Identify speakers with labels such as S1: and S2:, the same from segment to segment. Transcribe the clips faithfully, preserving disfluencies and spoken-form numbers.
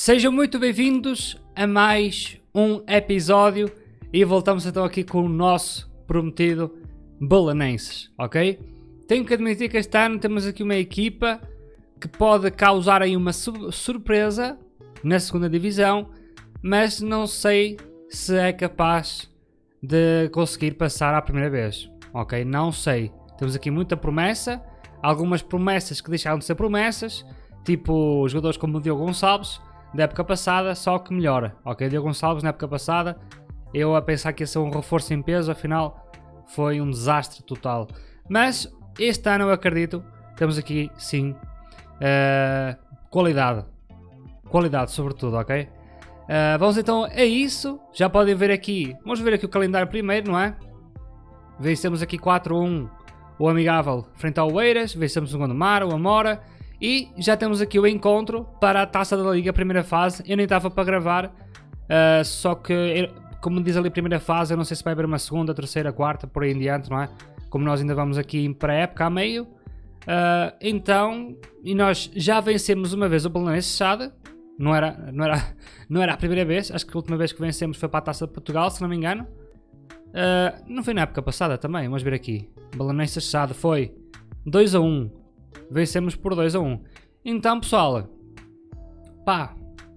S1: Sejam muito bem-vindos a mais um episódio e voltamos então aqui com o nosso prometido Belenenses, ok? Tenho que admitir que este ano temos aqui uma equipa que pode causar aí uma su surpresa na segunda divisão, mas não sei se é capaz de conseguir passar à primeira vez, ok? Não sei. Temos aqui muita promessa, algumas promessas que deixaram de ser promessas, tipo jogadores como o Diogo Gonçalves, da época passada, só que melhora, ok? Diogo Gonçalves na época passada, eu a pensar que ia ser um reforço em peso, afinal foi um desastre total. Mas este ano eu acredito, temos aqui sim uh, qualidade, qualidade sobretudo, ok? Uh, vamos então a isso, já podem ver aqui, vamos ver aqui o calendário primeiro, não é? Vencemos aqui quatro a um o amigável frente ao Oeiras, vencemos o Gondomar, o Amora. E já temos aqui o encontro para a Taça da Liga, primeira fase. Eu nem estava para gravar, uh, só que, eu, como diz ali, primeira fase, eu não sei se vai haver uma segunda, terceira, quarta, por aí em diante, não é? Como nós ainda vamos aqui em pré-época a meio. Uh, então, e nós já vencemos uma vez o Belenenses Sade. Não era, não, era, não era a primeira vez, acho que a última vez que vencemos foi para a Taça de Portugal, se não me engano. Uh, não foi na época passada também, vamos ver aqui. Belenenses Sade foi dois a um. Vencemos por dois a um. Então, pessoal, pá,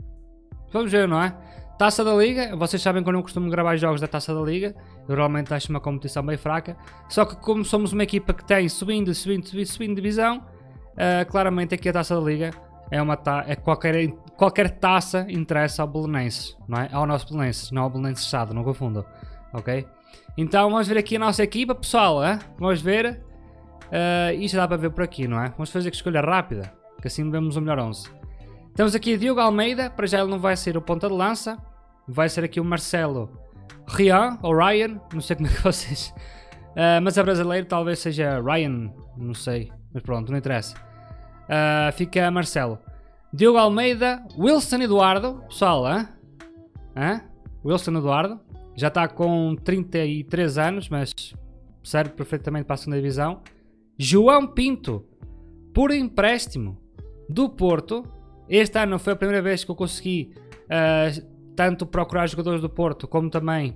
S1: vamos ver, não é? Taça da Liga, vocês sabem que eu não costumo gravar jogos da Taça da Liga. Eu realmente acho uma competição bem fraca. Só que como somos uma equipa que tem subindo, subindo, subindo, subindo divisão, uh, claramente aqui a Taça da Liga é uma ta é qualquer, qualquer taça interessa ao Belenenses, não é? Ao nosso Belenenses, não ao Belenenses Sade, não confundo, ok? Então vamos ver aqui a nossa equipa, pessoal, hein? Vamos ver. Uh, isto dá para ver por aqui, não é? Vamos fazer que escolha rápida, que assim vemos o melhor onze. Temos aqui Diogo Almeida, para já ele não vai ser o ponta de lança. Vai ser aqui o Marcelo Rian, ou Ryan, não sei como é que vocês... Uh, mas é brasileiro, talvez seja Ryan, não sei, mas pronto, não interessa. Uh, fica Marcelo. Diogo Almeida, Wilson Eduardo, pessoal, hein? Hein? Wilson Eduardo, já está com trinta e três anos, mas serve perfeitamente para a segunda divisão. João Pinto, por empréstimo do Porto. Este ano foi a primeira vez que eu consegui uh, tanto procurar jogadores do Porto como também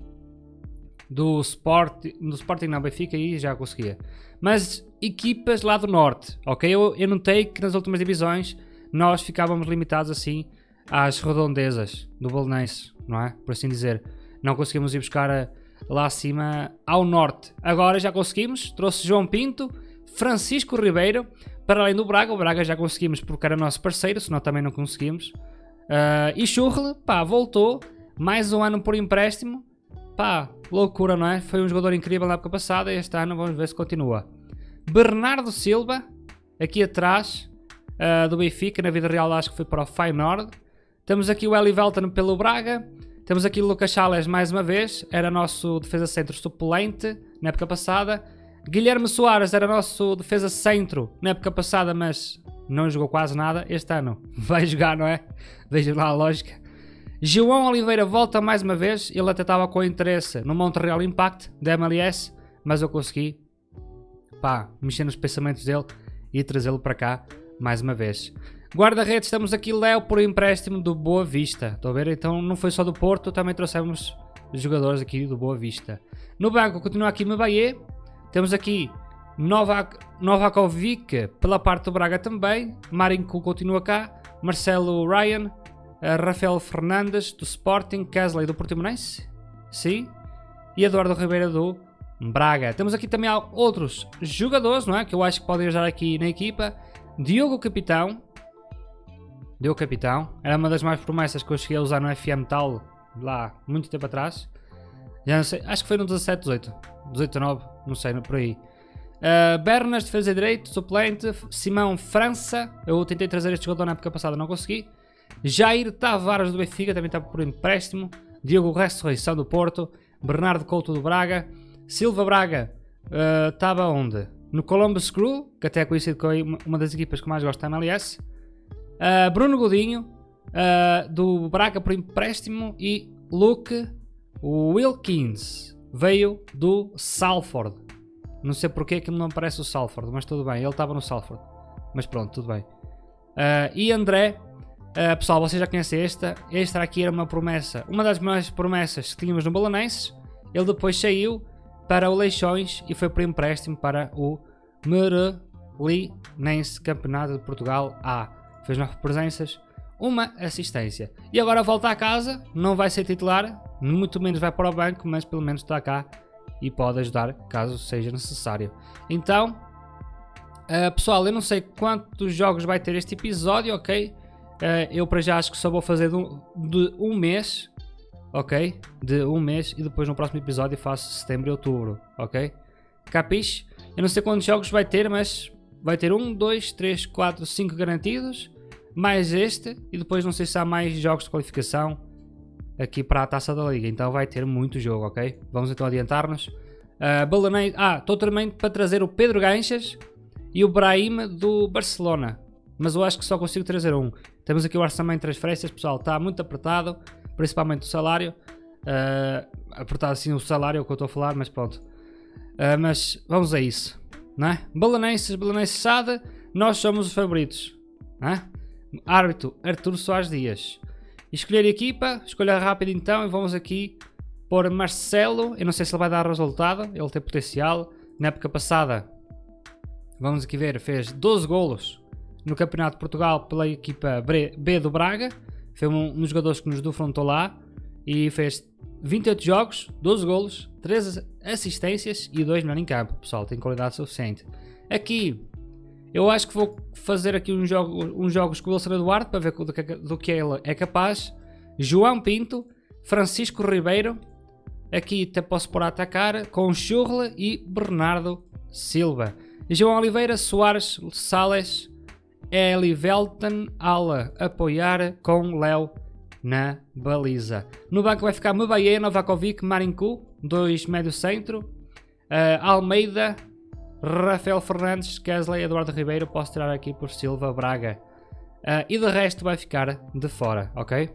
S1: do Sport, do Sporting na Benfica, e já conseguia. Mas equipas lá do Norte, ok? Eu, eu notei que nas últimas divisões nós ficávamos limitados assim às redondezas do Belenenses, não é? Por assim dizer. Não conseguimos ir buscar a, lá acima ao Norte. Agora já conseguimos, trouxe João Pinto, Francisco Ribeiro, para além do Braga. O Braga já conseguimos porque era nosso parceiro, senão também não conseguimos. Uh, e Churle, pá, voltou, mais um ano por empréstimo, pá, loucura, não é? Foi um jogador incrível na época passada e este ano vamos ver se continua. Bernardo Silva, aqui atrás, uh, do Benfica, na vida real acho que foi para o Feyenoord. Temos aqui o Eli Velton pelo Braga. Temos aqui o Lucas Chales mais uma vez, era nosso defesa centro suplente na época passada. Guilherme Soares era nosso defesa centro na época passada, mas não jogou quase nada. Este ano vai jogar, não é? Vejam lá a lógica. João Oliveira volta mais uma vez. Ele até estava com interesse no Montreal Impact da M L S, mas eu consegui, pá, mexer nos pensamentos dele e trazê-lo para cá mais uma vez. Guarda-redes, temos aqui Léo por empréstimo do Boa Vista. Estão a ver? Então não foi só do Porto, também trouxemos jogadores aqui do Boa Vista. No banco continua aqui Mebaye. Temos aqui Novak, Novakovic pela parte do Braga também. Marinko continua cá. Marcelo Ryan. Uh, Rafael Fernandes do Sporting. Kesley do Portimonense. Sim. E Eduardo Ribeiro do Braga. Temos aqui também outros jogadores, não é? Que eu acho que podem ajudar aqui na equipa. Diogo Capitão. Diogo Capitão. Era uma das mais promessas que eu cheguei a usar no F M tal lá muito tempo atrás. Já não sei. Acho que foi no dezassete, dezoito. dezoito, dezenove. Não sei, por aí. Uh, Bernas, defesa direito, suplente. Simão França. Eu tentei trazer este jogador na época passada, não consegui. Jair Tavares do Benfica, também está por empréstimo. Diogo Ressurreição do Porto. Bernardo Couto do Braga. Silva Braga uh, estava onde? No Columbus Crew, que até é conhecido como uma das equipas que mais gosto da M L S. Uh, Bruno Godinho uh, do Braga por empréstimo. E Luke Wilkins veio do Salford. Não sei porque que não aparece o Salford, mas tudo bem, ele estava no Salford. Mas pronto, tudo bem. Uh, e André Uh, pessoal, vocês já conhecem esta. Esta aqui era uma promessa, uma das maiores promessas que tínhamos no Belenenses. Ele depois saiu para o Leixões e foi por empréstimo para o Merelinense Campeonato de Portugal A. Fez nove presenças, uma assistência. E agora volta a casa, não vai ser titular, muito menos vai para o banco, mas pelo menos está cá e pode ajudar caso seja necessário. Então, uh, pessoal, eu não sei quantos jogos vai ter este episódio, ok? Uh, eu para já acho que só vou fazer de um, de um mês, ok? De um mês e depois no próximo episódio faço setembro e outubro, ok? Capiche? Eu não sei quantos jogos vai ter, mas vai ter um, dois, três, quatro, cinco garantidos, mais este e depois não sei se há mais jogos de qualificação aqui para a Taça da Liga, então vai ter muito jogo, ok? Vamos então adiantar-nos. Uh, Belenenses, ah, estou também para trazer o Pedro Ganchas e o Brahim do Barcelona, mas eu acho que só consigo trazer um. Temos aqui o orçamento de transferências, pessoal, está muito apertado, principalmente o salário. Uh, apertado assim o salário, é o que eu estou a falar, mas pronto. Uh, mas vamos a isso, não é? Belenenses, Belenenses Sade, nós somos os favoritos, não é? Árbitro, Artur Soares Dias. Escolher equipa, escolha rápido então e vamos aqui por Marcelo. Eu não sei se ele vai dar resultado, ele tem potencial. Na época passada, vamos aqui ver, fez doze golos no Campeonato de Portugal pela equipa B do Braga. Foi um dos jogadores que nos defrontou lá e fez vinte e oito jogos, doze golos, treze assistências e dois melhor em campo. Pessoal, tem qualidade suficiente. Aqui, eu acho que vou fazer aqui uns jogos, uns jogos com o Wilson Eduardo para ver do que, do que ele é capaz. João Pinto, Francisco Ribeiro. Aqui até posso pôr a atacar com Churla e Bernardo Silva. João Oliveira, Soares, Sales, Eli Velton, Ala apoiar com Léo na baliza. No banco vai ficar Mebaye, Novakovic, Marincu, dois médio centro, uh, Almeida, Rafael Fernandes, Kesley, Eduardo Ribeiro, posso tirar aqui por Silva, Braga. Uh, e de resto vai ficar de fora, ok?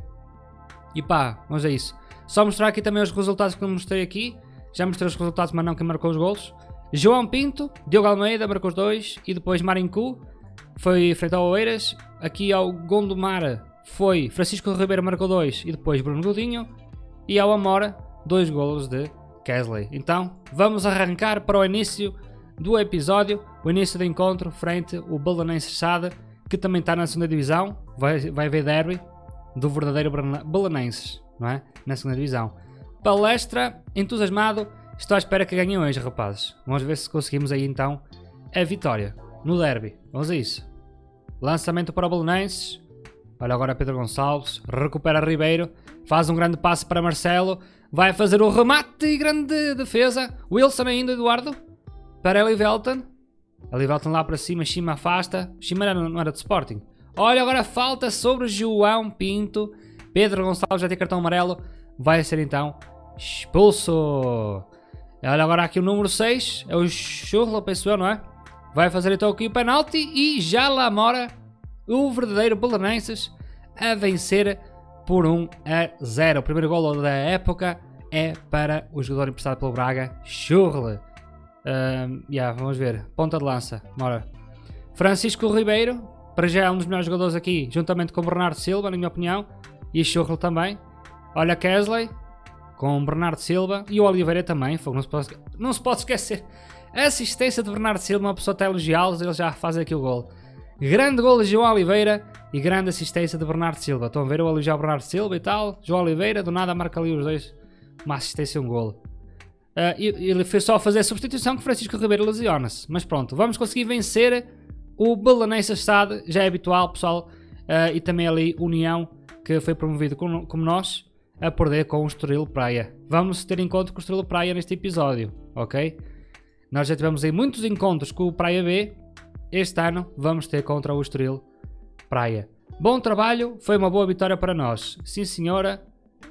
S1: E pá, vamos a isso. Só mostrar aqui também os resultados que eu mostrei aqui. Já mostrei os resultados, mas não quem marcou os golos. João Pinto, Diogo Almeida marcou os dois. E depois Marincu foi frente ao Oeiras. Aqui ao Gondomar foi Francisco Ribeiro marcou dois. E depois Bruno Godinho. E ao Amora, dois golos de Kesley. Então, vamos arrancar para o início do episódio. O início do encontro frente ao Belenenses Sade, que também está na segunda divisão. Vai, vai haver derby do verdadeiro Belenenses, não é? Na segunda divisão. Palestra, entusiasmado. Estou à espera que ganhem hoje, rapazes. Vamos ver se conseguimos aí então a vitória no derby. Vamos a isso. Lançamento para o Belenenses. Olha agora Pedro Gonçalves. Recupera Ribeiro. Faz um grande passe para Marcelo. Vai fazer o remate e grande defesa. Wilson ainda, Eduardo. Para Eli Velton. Eli Velton lá para cima. Shima afasta. Shima não era de Sporting. Olha agora falta sobre João Pinto. Pedro Gonçalves já tem cartão amarelo. Vai ser então expulso. Olha agora aqui o número seis. É o Churla, penso eu, não é? Vai fazer então aqui o penalti. E já lá mora o verdadeiro Belenenses a vencer por um a zero. O primeiro golo da época é para o jogador emprestado pelo Braga, Churla. Uh, yeah, vamos ver. Ponta de lança. Bora. Francisco Ribeiro. Para já é um dos melhores jogadores aqui, juntamente com o Bernardo Silva, na minha opinião. E Churla também. Olha Kesley. Com o Bernardo Silva. E o Oliveira também. Não se pode, não se pode esquecer. A assistência de Bernardo Silva. Uma pessoa até elogiá-los. Eles já fazem aqui o gol. Grande gol de João Oliveira. E grande assistência de Bernardo Silva. Estão a ver o elogiar o Bernardo Silva e tal. João Oliveira. Do nada marca ali os dois. Uma assistência e um gol. Uh, ele foi só fazer a substituição que Francisco Ribeiro lesiona-se. Mas pronto. Vamos conseguir vencer o Belenenses Sade. Já é habitual, pessoal. Uh, e também ali União, que foi promovido como, como nós, a perder com o Estoril Praia. Vamos ter encontro com o Estoril Praia neste episódio, ok? Nós já tivemos aí muitos encontros com o Praia B. Este ano vamos ter contra o Estoril Praia. Bom trabalho, foi uma boa vitória para nós. Sim senhora.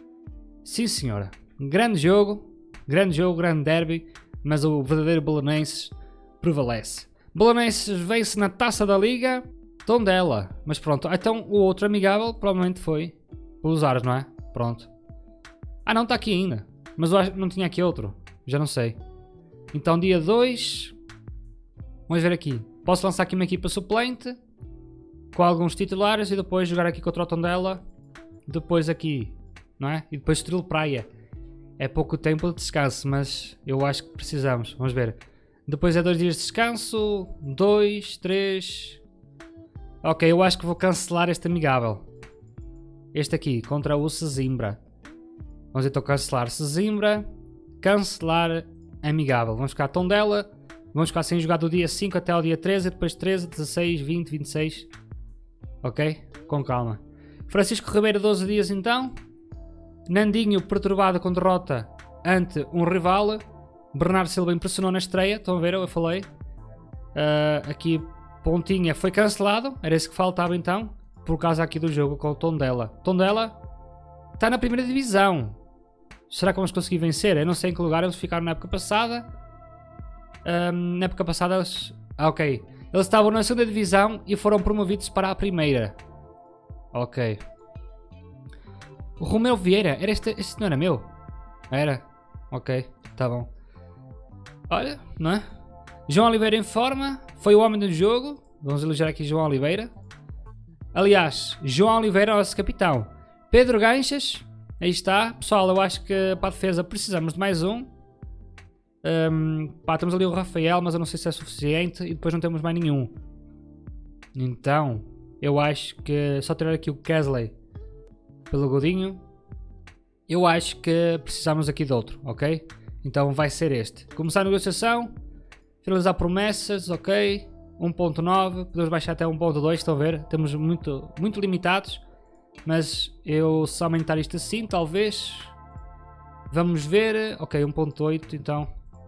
S1: Sim senhora. Grande jogo, grande jogo, grande derby, mas o verdadeiro Belenenses prevalece. Belenenses vence na Taça da Liga. Tondela. Mas pronto, então o outro amigável provavelmente foi pelos ares, não é? Pronto. Ah não, está aqui ainda. Mas eu acho que não tinha aqui outro. Já não sei. Então dia dois. Vamos ver aqui. Posso lançar aqui uma equipa suplente. com alguns titulares e depois jogar aqui contra o Tondela, depois aqui, não é? E depois Estoril Praia. É pouco tempo de descanso, mas eu acho que precisamos. Vamos ver. Depois é dois dias de descanso, dois, três... Ok, eu acho que vou cancelar este amigável. Este aqui, contra o Sesimbra. Vamos então cancelar Sesimbra, cancelar amigável. Vamos ficar Tondela, vamos ficar sem jogar do dia cinco até ao dia treze, depois treze, dezasseis, vinte, vinte e seis. Ok? Com calma. Francisco Ribeiro, doze dias então. Nandinho perturbado com derrota ante um rival. Bernardo Silva impressionou na estreia. Estão a ver? Eu falei. Uh, aqui Pontinha foi cancelado. Era isso que faltava então. Por causa aqui do jogo com o Tondela. Tondela está na primeira divisão. Será que vamos conseguir vencer? Eu não sei em que lugar eles ficaram na época passada. Um, na época passada eles... Ah, ok. Eles estavam na segunda divisão e foram promovidos para a primeira. Ok. O Romeu Vieira. Era este, este não era meu? Era? Ok. Tá bom. Olha, não é? João Oliveira em forma. Foi o homem do jogo. Vamos elogiar aqui João Oliveira. Aliás, João Oliveira é o nosso capitão. Pedro Ganchas. Aí está. Pessoal, eu acho que para a defesa precisamos de mais um. um pá, temos ali o Rafael, mas eu não sei se é suficiente. E depois não temos mais nenhum. Então, eu acho que só tirar aqui o Kesley pelo Godinho. Eu acho que precisamos aqui de outro, ok? Então vai ser este. Começar a negociação. Finalizar promessas, ok. um ponto nove. Podemos baixar até um ponto dois, estão a ver? Estamos muito, muito limitados. Mas eu só aumentar isto assim, talvez. Vamos ver. Ok, um ponto oito, então.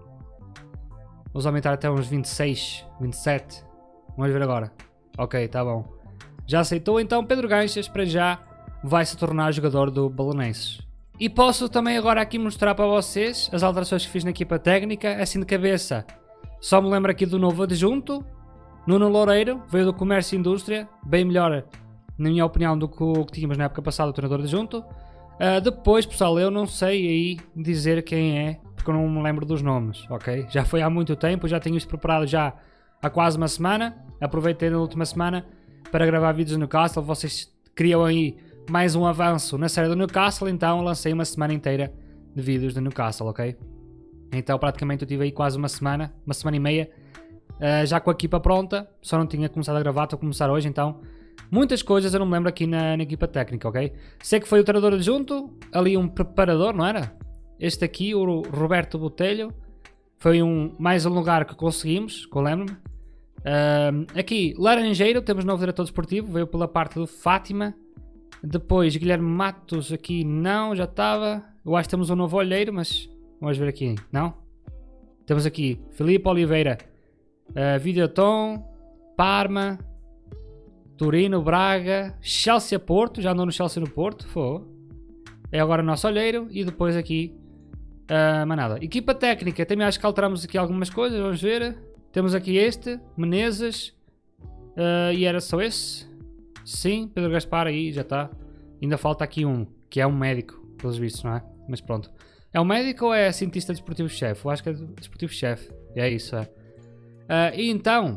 S1: Vamos aumentar até uns vinte e seis, vinte e sete. Vamos ver agora. Ok, tá bom. Já aceitou, então Pedro Ganchas, para já, vai se tornar jogador do Belenenses. E posso também agora aqui mostrar para vocês as alterações que fiz na equipa técnica, assim de cabeça. Só me lembro aqui do novo adjunto, Nuno Loureiro, veio do Comércio e Indústria, bem melhor, na minha opinião, do que o que tínhamos na época passada, o treinador adjunto. Uh, depois, pessoal, eu não sei aí dizer quem é, porque eu não me lembro dos nomes, ok? Já foi há muito tempo, já tenho isto preparado já há quase uma semana. Aproveitei na última semana para gravar vídeos no Newcastle. Vocês queriam aí mais um avanço na série do Newcastle, então lancei uma semana inteira de vídeos do Newcastle, ok? Então praticamente eu tive aí quase uma semana, uma semana e meia, uh, já com a equipa pronta, só não tinha começado a gravar, estou a começar hoje, então muitas coisas eu não me lembro aqui na, na equipa técnica, ok? Sei que foi o treinador adjunto, ali um preparador, não era? Este aqui, o Roberto Botelho, foi um, mais um lugar que conseguimos, que eu lembro-me. Uh, aqui, Laranjeiro, temos novo diretor desportivo, veio pela parte do Fátima. Depois, Guilherme Matos, aqui não, já estava. Eu acho que temos um novo olheiro, mas vamos ver aqui, não? Temos aqui Filipe Oliveira, uh, Videoton, Parma, Turino, Braga, Chelsea Porto, já andou no Chelsea no Porto, foi. É agora o nosso olheiro. E depois aqui, uh, mas nada. Equipa técnica, também acho que alteramos aqui algumas coisas, vamos ver. Temos aqui este, Menezes, uh, e era só esse? Sim, Pedro Gaspar aí, já está. Ainda falta aqui um, que é um médico, pelos vistos, não é? Mas pronto. É um médico ou é cientista desportivo-chefe? Eu acho que é desportivo-chefe. É isso, é. Uh, e então,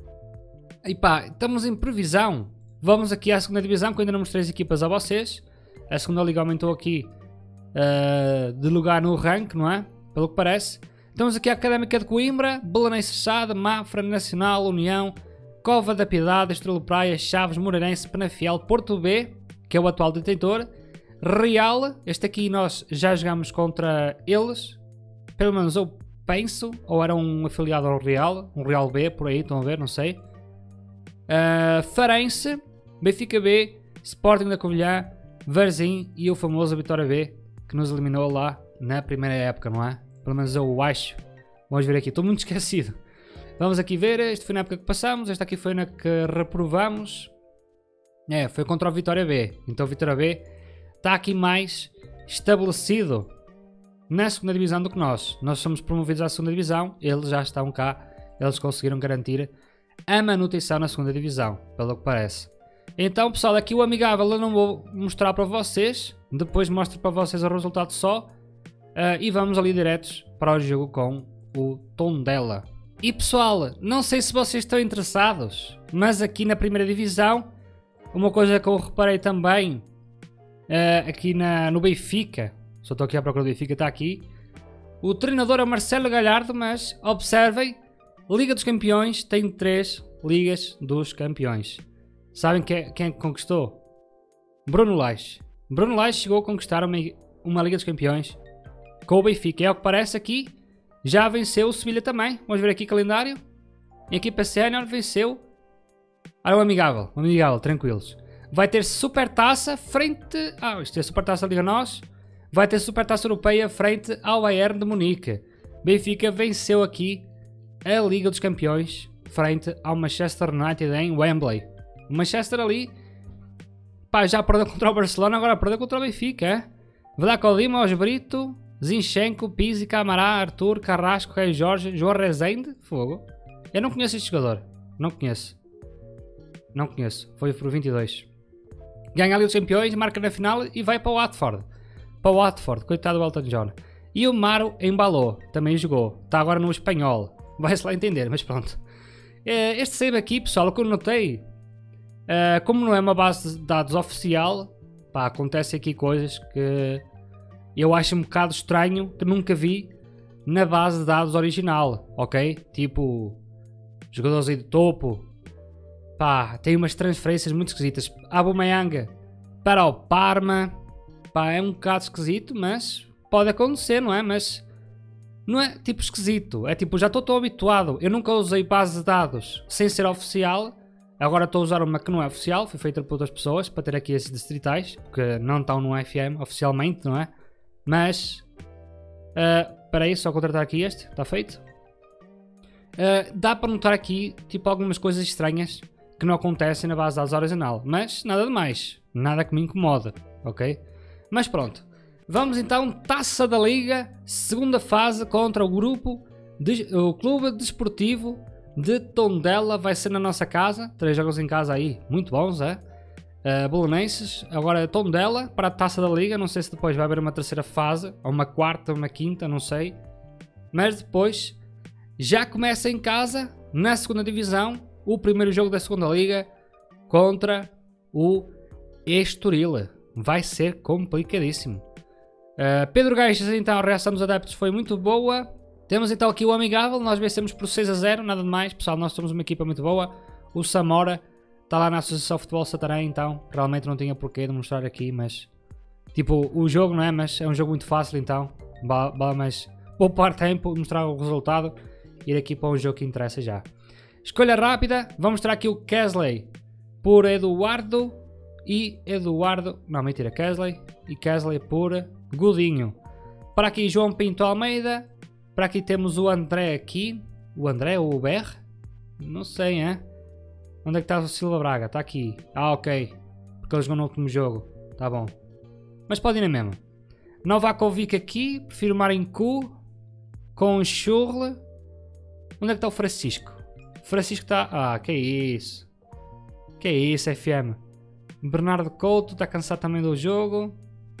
S1: e pá, estamos em previsão. Vamos aqui à segunda divisão, que eu ainda não mostrei as equipas a vocês. A segunda liga aumentou aqui uh, de lugar no ranking, não é? Pelo que parece. Temos aqui a Académica de Coimbra, Belenenses Sade, Mafra, Nacional, União, Cova da Piedade, Estrela Praia, Chaves, Moreirense, Penafiel, Porto B, que é o atual detentor, Real, este aqui nós já jogamos contra eles, pelo menos eu penso, ou era um afiliado ao Real, um Real B, por aí, estão a ver, não sei. Uh, Farense, Benfica B, Sporting da Covilhã, Varzim e o famoso Vitória B, que nos eliminou lá na primeira época, não é? Pelo menos eu acho. Vamos ver aqui, estou muito esquecido. Vamos aqui ver, este foi na época que passamos, esta aqui foi na que reprovamos. É, foi contra o Vitória B. Então o Vitória B está aqui mais estabelecido na segunda divisão do que nós. Nós somos promovidos à segunda divisão, eles já estão cá, eles conseguiram garantir a manutenção na segunda divisão, pelo que parece. Então pessoal, aqui o amigável eu não vou mostrar para vocês, depois mostro para vocês o resultado só. Uh, e vamos ali diretos para o jogo com o Tondela. E pessoal, não sei se vocês estão interessados, mas aqui na primeira divisão, uma coisa que eu reparei também, uh, aqui na, no Benfica, só estou aqui à procura do Benfica, está aqui, o treinador é o Marcelo Galhardo, mas observem, Liga dos Campeões tem três Ligas dos Campeões. Sabem quem, quem conquistou? Bruno Lage. Bruno Lage chegou a conquistar uma, uma Liga dos Campeões com o Benfica. É o que parece aqui. Já venceu o Sevilha também. Vamos ver aqui o calendário. A equipa sénior venceu. Ah, o amigável. O amigável, tranquilos. Vai ter Supertaça frente... Ah, isto é Supertaça Liga Nós. Vai ter Supertaça Europeia frente ao Bayern de Munique. Benfica venceu aqui a Liga dos Campeões frente ao Manchester United em Wembley. O Manchester ali... Pá, já perdeu contra o Barcelona, agora perdeu contra o Benfica, é? Vlaco Lima, Osbrito, Zinchenko, Pizzi, Camará, Arthur, Carrasco, Rei Jorge, João Rezende, fogo. Eu não conheço este jogador, não conheço. Não conheço, foi por vinte e dois. Ganha a Liga dos Campeões, marca na final e vai para o Watford. Para o Watford, coitado do Elton John. E o Maro embalou, também jogou. Está agora no espanhol, vai-se lá entender, mas pronto. Este save aqui, pessoal, o que eu notei... Uh, como não é uma base de dados oficial, pá, acontece aqui coisas que eu acho um bocado estranho, que nunca vi na base de dados original, ok? Tipo, jogadores aí de topo, pá, tem umas transferências muito esquisitas. Aubameyang para o Parma, pá, é um bocado esquisito, mas pode acontecer, não é? Mas não é tipo esquisito, é tipo, já estou tão habituado, eu nunca usei base de dados sem ser oficial. Agora estou a usar uma que não é oficial, foi feita por outras pessoas, para ter aqui esses distritais, porque não estão no F M oficialmente, não é? Mas, uh, para isso, só contratar aqui este, está feito. Uh, dá para notar aqui, tipo, algumas coisas estranhas que não acontecem na base de dados original, mas nada de mais, nada que me incomode, ok? Mas pronto, vamos então, Taça da Liga, segunda fase contra o grupo, de, o Clube Desportivo de Tondela, vai ser na nossa casa, três jogos em casa aí, muito bons, é? Uh, Belenenses, agora Tondela para a Taça da Liga, não sei se depois vai haver uma terceira fase, ou uma quarta, ou uma quinta, não sei. Mas depois, já começa em casa, na segunda divisão, o primeiro jogo da segunda Liga contra o Estoril. Vai ser complicadíssimo. Uh, Pedro Gaixas, então, a reação dos adeptos foi muito boa. Temos então aqui o amigável, nós vencemos por seis a zero, nada de mais, pessoal, nós somos uma equipa muito boa. O Samora está lá na Associação Futebol Santarém, então, realmente não tinha porquê de mostrar aqui, mas... Tipo, o jogo, não é? Mas é um jogo muito fácil, então, vale mais poupar tempo, mostrar o resultado, ir aqui para um jogo que interessa já. Escolha rápida, vamos mostrar aqui o Kesley por Eduardo e Eduardo... Não, mentira, Kesley e Kesley por Godinho. Para aqui João Pinto Almeida. Para aqui temos o André aqui. O André ou o B R? Não sei, hein? Onde é que está o Silva Braga? Está aqui. Ah, ok. Porque ele jogou no último jogo. Tá bom. Mas pode ir na mesma. Novakovic aqui. Prefiro Marincu. Com Churle. Onde é que está o Francisco? O Francisco está... Ah, que é isso. Que é isso, F M. Bernardo Couto. Está cansado também do jogo.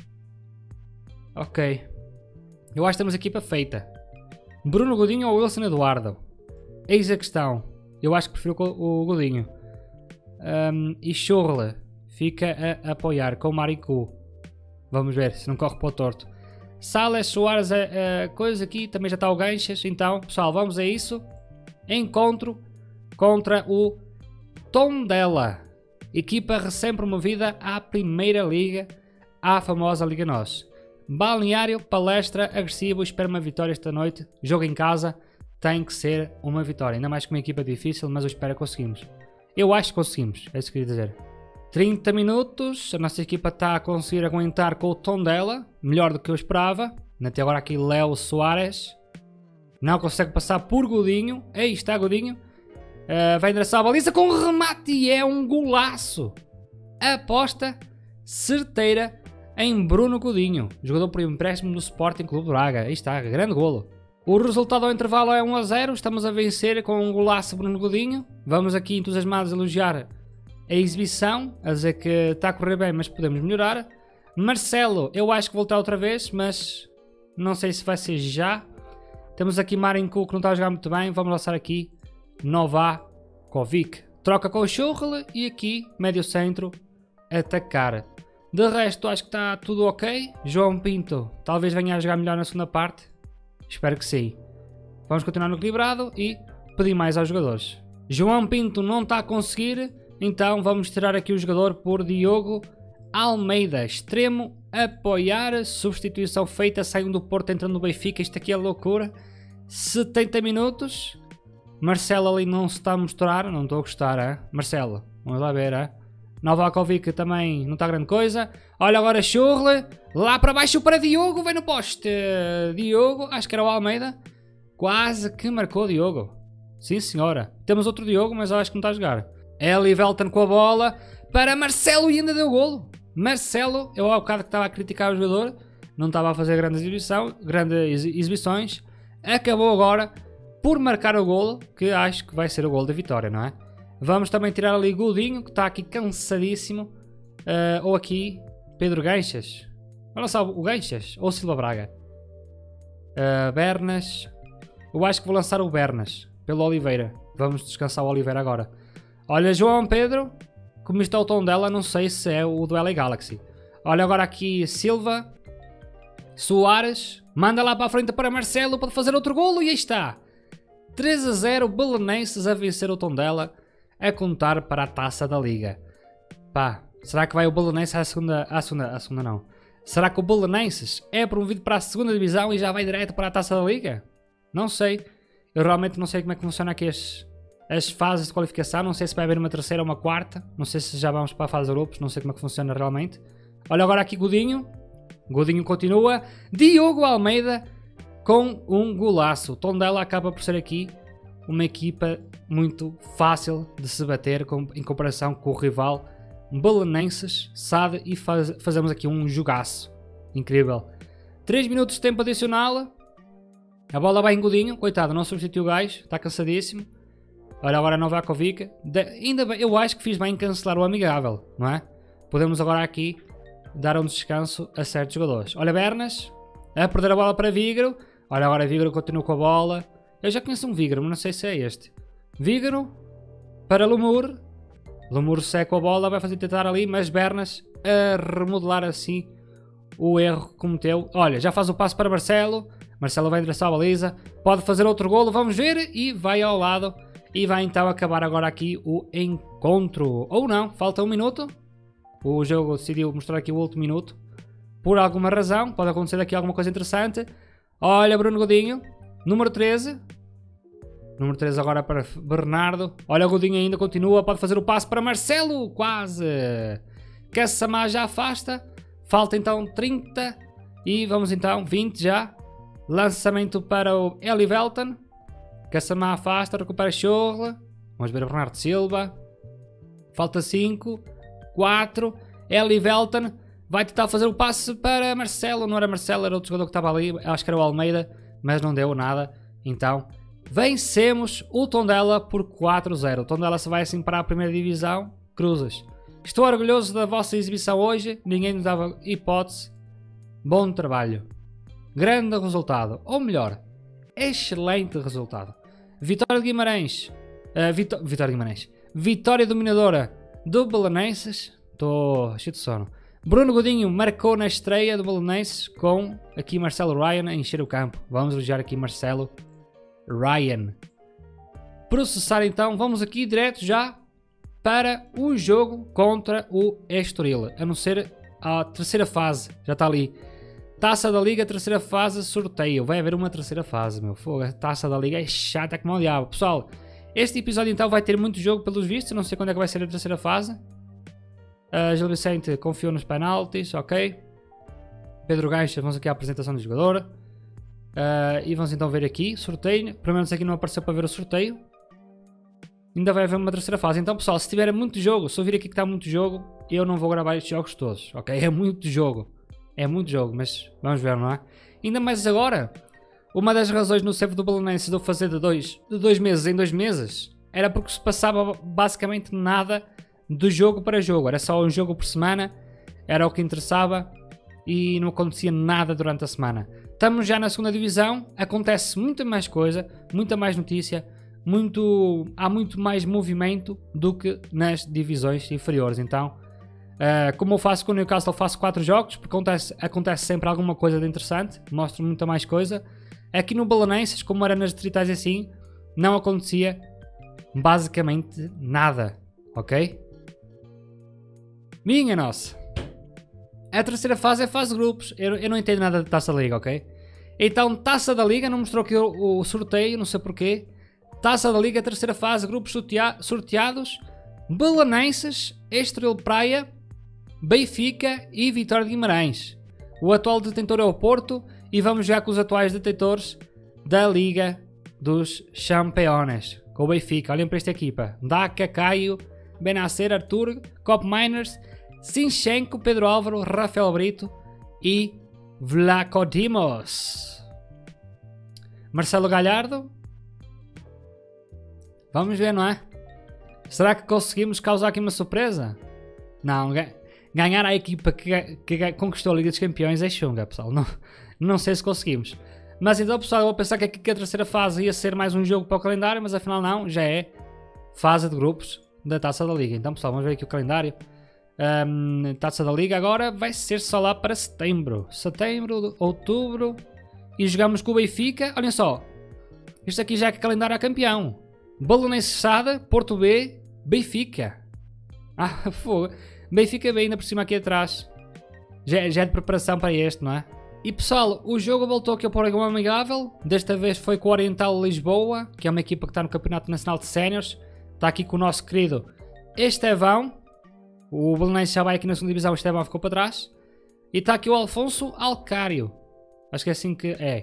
S1: Ok. Eu acho que temos a equipa feita. Bruno Godinho ou Wilson Eduardo? Eis a questão. Eu acho que prefiro o Godinho. Um, e Churle fica a apoiar com o Maricu. Vamos ver se não corre para o torto. Sales, Soares, a, a coisa aqui. Também já está o Ganchas. Então, pessoal, vamos a isso. Encontro contra o Tondela. Equipa recém-promovida à Primeira Liga. À famosa Liga Nós. Balneário, palestra, agressivo, espero uma vitória esta noite. Jogo em casa, tem que ser uma vitória. Ainda mais com uma equipa difícil, mas eu espero que conseguimos. Eu acho que conseguimos, é isso que eu queria dizer. trinta minutos, a nossa equipa está a conseguir aguentar com o Tondela. Melhor do que eu esperava. Até agora aqui Léo Soares. Não consegue passar por Godinho. Aí está Godinho. Uh, vai endereçar a baliza com remate e é um golaço. Aposta certeira em Bruno Godinho, jogador por empréstimo no Sporting Clube de Braga. Aí está, grande golo. O resultado ao intervalo é um a zero, estamos a vencer com um golaço Bruno Godinho. Vamos aqui entusiasmados a elogiar a exibição, a dizer que está a correr bem, mas podemos melhorar. Marcelo, eu acho que voltar outra vez, mas não sei se vai ser já. Temos aqui Marinko que não está a jogar muito bem. Vamos lançar aqui Novakovic. Troca com o Schürrle e aqui, médio centro, atacar. De resto, acho que está tudo ok. João Pinto talvez venha a jogar melhor na segunda parte. Espero que sim. Vamos continuar no equilibrado e pedir mais aos jogadores. João Pinto não está a conseguir, então vamos tirar aqui o jogador por Diogo Almeida. Extremo, apoiar, substituição feita, saindo do Porto, entrando no Benfica. Isto aqui é loucura. setenta minutos. Marcelo ali não se está a mostrar, não estou a gostar, hein? Marcelo, vamos lá ver, hein? Novakovic também não está grande coisa. Olha agora Schürrle, lá para baixo para Diogo, vem no poste. Diogo, acho que era o Almeida. Quase que marcou Diogo. Sim senhora. Temos outro Diogo, mas eu acho que não está a jogar. Eli Velton com a bola para Marcelo e ainda deu golo. Marcelo, eu há bocado que estava a criticar o jogador, não estava a fazer grandes, exibição, grandes exibições. Acabou agora por marcar o golo, que acho que vai ser o golo da vitória, não é? Vamos também tirar ali Godinho, que está aqui cansadíssimo. Uh, ou aqui, Pedro Ganchas. Olha só, o Ganchas ou o Silva Braga. Uh, Bernas. Eu acho que vou lançar o Bernas, pelo Oliveira. Vamos descansar o Oliveira agora. Olha, João Pedro. Como está o tom dela, não sei se é o do L A Galaxy. Olha agora aqui, Silva. Soares. Manda lá para a frente para Marcelo para fazer outro golo e aí está. três a zero, Belenenses a vencer o Tondela, a contar para a Taça da Liga. Pá, será que vai o Belenenses à segunda, à segunda, à segunda não. Será que o Belenenses é promovido para a segunda divisão e já vai direto para a Taça da Liga? Não sei. Eu realmente não sei como é que funciona aqui as, as fases de qualificação. Não sei se vai haver uma terceira ou uma quarta. Não sei se já vamos para a fase de grupos. Não sei como é que funciona realmente. Olha agora aqui Godinho. Godinho continua. Diogo Almeida com um golaço. O Tondela acaba por ser aqui uma equipa muito fácil de se bater com, em comparação com o rival Belenenses, S A D, e faz, fazemos aqui um jogaço incrível. três minutos de tempo adicional. A bola vai em Godinho, coitado, não substituiu o gajo, está cansadíssimo. Olha agora Novakovic. De, ainda bem, eu acho que fiz bem em cancelar o amigável, não é? Podemos agora aqui dar um descanso a certos jogadores. Olha Bernas, a perder a bola para Vígaro. Olha agora Vígaro continua com a bola. Eu já conheço um Vígaro, mas não sei se é este. Vígaro para Lemur. Lemur seca a bola, vai fazer tentar ali, mas Bernas a remodelar assim o erro que cometeu. Olha, já faz o passo para Marcelo. Marcelo vai endereçar a baliza. Pode fazer outro golo, vamos ver. E vai ao lado. E vai então acabar agora aqui o encontro. Ou não, falta um minuto. O jogo decidiu mostrar aqui o último minuto. Por alguma razão, pode acontecer aqui alguma coisa interessante. Olha Bruno Godinho, número treze. Número treze agora para Bernardo. Olha o Godinho ainda continua, pode fazer o passo para Marcelo. Quase. Kassamá já afasta. Falta então trinta. E vamos então, vinte já. Lançamento para o Eli Velton. Kassamá afasta, recupera Schürrle. Vamos ver o Bernardo Silva. Falta cinco. quatro. Eli Velton vai tentar fazer o passe para Marcelo. Não era Marcelo, era outro jogador que estava ali. Acho que era o Almeida, mas não deu nada. Então, vencemos o Tondela por quatro a zero. O Tondela se vai assim para a primeira divisão. Cruzes. Estou orgulhoso da vossa exibição hoje. Ninguém nos dava hipótese. Bom trabalho. Grande resultado. Ou melhor, excelente resultado. Vitória de Guimarães. Uh, Vitó Vitória de Guimarães. Vitória dominadora do Belenenses. Estou cheio de sono. Bruno Godinho marcou na estreia do Belenenses com aqui Marcelo Ryan a encher o campo. Vamos elogiar aqui Marcelo Ryan. Processar então, vamos aqui direto já para o jogo contra o Estoril. A não ser a terceira fase, já está ali. Taça da Liga, terceira fase, sorteio. Vai haver uma terceira fase, meu fogo. A Taça da Liga é chata como o diabo. Pessoal, este episódio então vai ter muito jogo pelos vistos. Não sei quando é que vai ser a terceira fase. Uh, Gil Vicente confiou nos penaltis, ok. Pedro Gancha, vamos aqui à apresentação do jogador. Uh, e vamos então ver aqui, sorteio. Pelo menos aqui não apareceu para ver o sorteio. Ainda vai haver uma terceira fase. Então pessoal, se tiver muito jogo, se eu vir aqui que está muito jogo, eu não vou gravar estes jogos todos, ok? É muito jogo. É muito jogo, mas vamos ver, não é? Ainda mais agora, uma das razões no server do Belenenses de eu fazer de dois, de dois meses em dois meses era porque se passava basicamente nada de jogo para jogo. Era só um jogo por semana, era o que interessava e não acontecia nada durante a semana. estamos já na segunda divisão, acontece muita mais coisa, muita mais notícia, muito, há muito mais movimento do que nas divisões inferiores. Então, uh, como eu faço com o Newcastle, faço quatro jogos, porque acontece, acontece sempre alguma coisa de interessante, mostro muita mais coisa. Aqui no Belenenses, como era nas distritais assim, não acontecia basicamente nada, ok? Minha nossa! A terceira fase é fase de grupos. Eu, eu não entendo nada de Taça da Liga, ok? Então, Taça da Liga, não mostrou aqui o, o sorteio, não sei porquê. Taça da Liga, terceira fase, grupos sortea sorteados. Belenenses, Estoril Praia, Benfica e Vitória de Guimarães. O atual detentor é o Porto e vamos jogar com os atuais detentores da Liga dos Campeões. Com o Benfica, olhem para esta equipa. Daka, Caio, Benacer, Arthur, Cop Miners, Sinchenko, Pedro Álvaro, Rafael Brito e Vlaco Dimos. Marcelo Galhardo. Vamos ver, não é? Será que conseguimos causar aqui uma surpresa? Não, ganhar a equipa que, que conquistou a Liga dos Campeões é chunga, pessoal. Não, não sei se conseguimos. Mas então, pessoal, eu vou pensar que aqui que a terceira fase ia ser mais um jogo para o calendário, mas afinal não, já é fase de grupos da Taça da Liga. Então, pessoal, vamos ver aqui o calendário. Um, Taça da Liga agora vai ser só lá para setembro. Setembro, outubro. E jogamos com o Benfica. Olhem só. Isto aqui já é calendário a campeão. Belenenses Sada, Porto B, Benfica. Ah, fogo. Benfica B ainda por cima aqui atrás. Já, já é de preparação para este, não é? E pessoal, o jogo voltou aqui ao Portugal amigável. Desta vez foi com o Oriental Lisboa, que é uma equipa que está no Campeonato Nacional de Séniores. Está aqui com o nosso querido Estevão. O Belenenses já vai aqui na segunda divisão, o Estevão ficou para trás. E está aqui o Alfonso Alcário. Acho que é assim que é.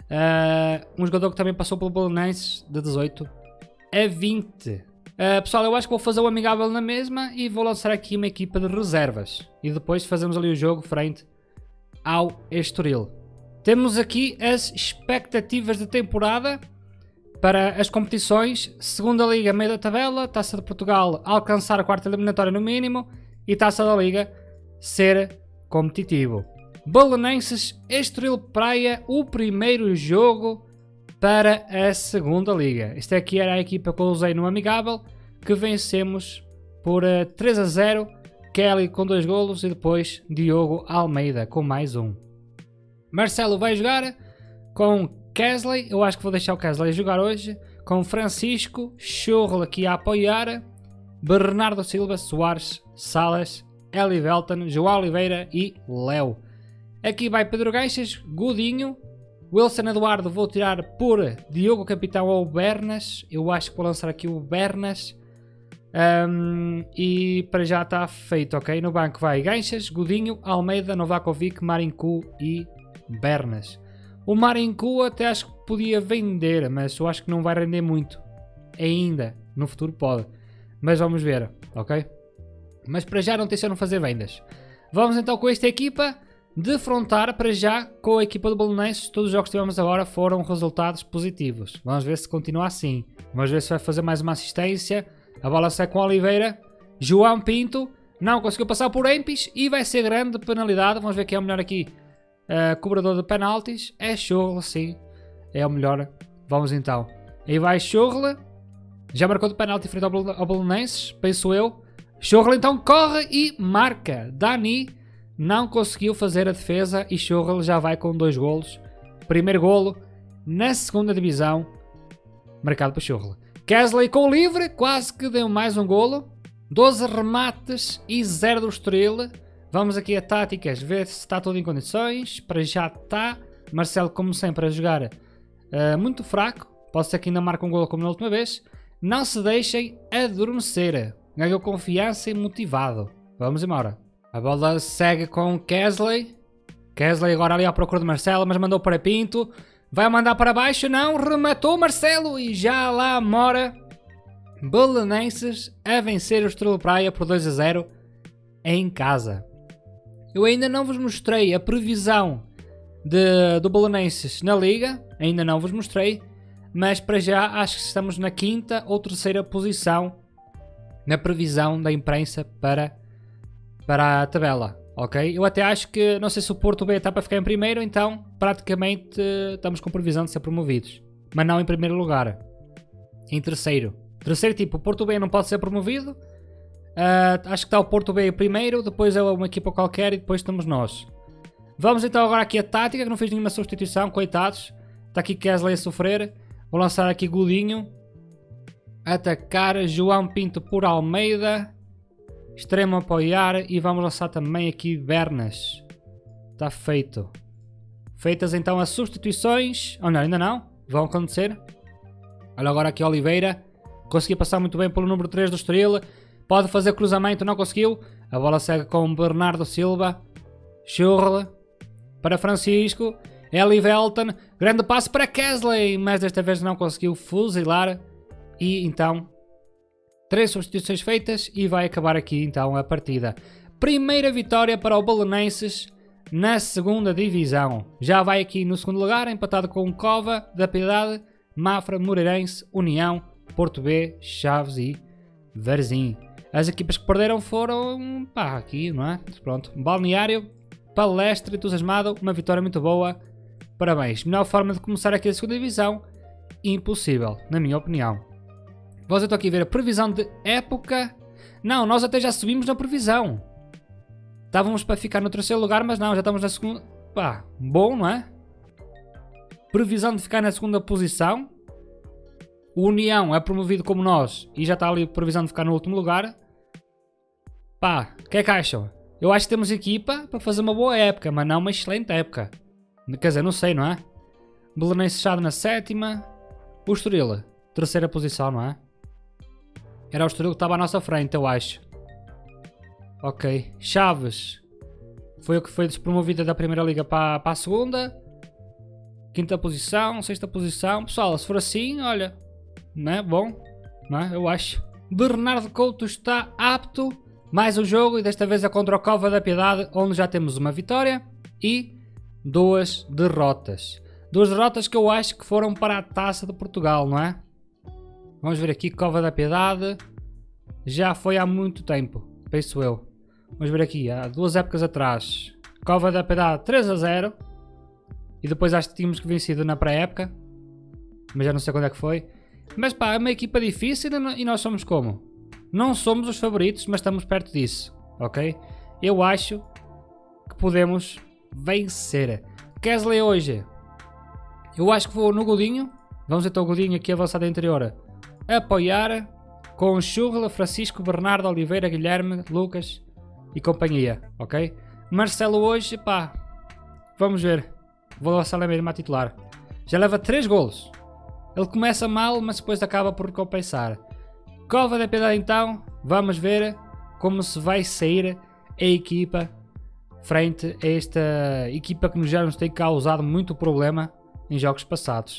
S1: Uh, um jogador que também passou pelo Belenenses de dezoito a vinte. Uh, pessoal, eu acho que vou fazer o amigável na mesma e vou lançar aqui uma equipa de reservas. E depois fazemos ali o jogo frente ao Estoril. Temos aqui as expectativas de temporada para as competições. Segunda Liga, meio da tabela. Taça de Portugal, alcançar a quarta eliminatória no mínimo. E Taça da Liga, ser competitivo. Belenenses, Estoril Praia, o primeiro jogo para a segunda Liga. Esta aqui era a equipa que eu usei no amigável, que vencemos por uh, três a zero. Kelly com dois golos e depois Diogo Almeida com mais um. Marcelo vai jogar com Kesley. Eu acho que vou deixar o Kesley jogar hoje. Com Francisco, Churro aqui a apoiar. Bernardo Silva, Soares, Salas, Eli Velton, João Oliveira e Léo. Aqui vai Pedro Gaixas, Godinho. Wilson Eduardo vou tirar por Diogo Capitão ou Bernas. Eu acho que vou lançar aqui o Bernas. Um, e para já está feito, ok? No banco vai Gaixas, Godinho, Almeida, Novakovic, Marincu e Bernas. O Marincu até acho que podia vender, mas eu acho que não vai render muito. Ainda, no futuro pode. Mas vamos ver, ok? Mas para já não tenciono fazer vendas. Vamos então com esta equipa defrontar para já com a equipa do Belenenses. Todos os jogos que tivemos agora foram resultados positivos. Vamos ver se continua assim. Vamos ver se vai fazer mais uma assistência. A bola sai com Oliveira. João Pinto não conseguiu passar por Empis e vai ser grande penalidade. Vamos ver quem é o melhor aqui. Uh, cobrador de penaltis. É Churla, sim. É o melhor. Vamos então. Aí vai Churla. Já marcou de penalti frente ao, ao Belenenses, penso eu. Churla então corre e marca. Dani não conseguiu fazer a defesa e Churla já vai com dois golos. Primeiro golo na segunda divisão. Marcado por Churla. Kesley com o livre, quase que deu mais um golo. doze remates e zero do Estoril. Vamos aqui a táticas, ver se está tudo em condições. Para já está. Marcelo, como sempre, a jogar uh, muito fraco. Pode ser que ainda marque um golo como na última vez. Não se deixem adormecer. Ganhou confiança e motivado. Vamos embora. A bola segue com Kesley. Kesley agora ali à procura de Marcelo, mas mandou para Pinto. Vai mandar para baixo, não, rematou Marcelo e já lá mora Belenenses a vencer o Estoril Praia por dois a zero em casa. Eu ainda não vos mostrei a previsão de, do Belenenses na Liga, ainda não vos mostrei, mas para já acho que estamos na quinta ou terceira posição na previsão da imprensa para, para a tabela. Ok? Eu até acho que, não sei se o Porto B está para ficar em primeiro, então praticamente estamos com previsão de ser promovidos. Mas não em primeiro lugar. Em terceiro. Terceiro tipo, o Porto B não pode ser promovido. Uh, acho que está o Porto B primeiro, depois é uma equipa qualquer e depois estamos nós. Vamos então agora aqui a tática, que não fiz nenhuma substituição, coitados. Está aqui Kesley a sofrer. Vou lançar aqui Godinho. Atacar João Pinto por Almeida. Extremo apoiar e vamos lançar também aqui Bernas. Está feito. Feitas então as substituições. Oh não, ainda não. Vão acontecer. Olha agora aqui Oliveira. Conseguiu passar muito bem pelo número três do Estoril. Pode fazer cruzamento, não conseguiu. A bola segue com Bernardo Silva. Churle. Para Francisco. Eli Velton. Grande passo para Kesley. Mas desta vez não conseguiu fuzilar. E então... Três substituições feitas e vai acabar aqui então a partida. Primeira vitória para o Belenenses na segunda divisão. Já vai aqui no segundo lugar, empatado com Cova da Piedade, Mafra, Moreirense, União, Porto B, Chaves e Varzim. As equipas que perderam foram, pá, aqui, não é? Pronto, Balneário, Palestra, entusiasmado, uma vitória muito boa. Parabéns. Melhor forma de começar aqui a segunda divisão? Impossível, na minha opinião. Vós eu estou aqui a ver a previsão de época. Não, nós até já subimos na previsão. Estávamos para ficar no terceiro lugar, mas não, já estamos na segunda. Pá, bom, não é? Previsão de ficar na segunda posição. O União é promovido como nós e já está ali a previsão de ficar no último lugar. Pá, o que é que acham? Eu acho que temos equipa para fazer uma boa época, mas não uma excelente época. Quer dizer, não sei, não é? Belenenses fechado na sétima. O Estoril, terceira posição, não é? Era o Estoril que estava à nossa frente, eu acho. Ok. Chaves. Foi o que foi despromovida da primeira liga para, para a segunda. Quinta posição, sexta posição. Pessoal, se for assim, olha. Não é? Bom. Não é? Eu acho. Bernardo Couto está apto. Mais um jogo e desta vez é contra o Cova da Piedade, onde já temos uma vitória e duas derrotas. Duas derrotas que eu acho que foram para a Taça de Portugal, não é? Vamos ver aqui, Cova da Piedade. Já foi há muito tempo, penso eu. Vamos ver aqui, há duas épocas atrás. Cova da Piedade três a zero. E depois acho que tínhamos que vencido na pré-época. Mas já não sei quando é que foi. Mas pá, é uma equipa difícil e nós somos como? Não somos os favoritos, mas estamos perto disso, ok? Eu acho que podemos vencer. Kesley hoje. Eu acho que vou no Godinho. Vamos então o Godinho aqui avançado interior. Apoiar com Churla, Francisco, Bernardo, Oliveira, Guilherme, Lucas e companhia, ok? Marcelo hoje, pá, vamos ver. Vou lançar a mesma titular. Já leva três golos. Ele começa mal, mas depois acaba por compensar. Cova da Piedade então, vamos ver como se vai sair a equipa frente a esta equipa que já nos tem causado muito problema em jogos passados.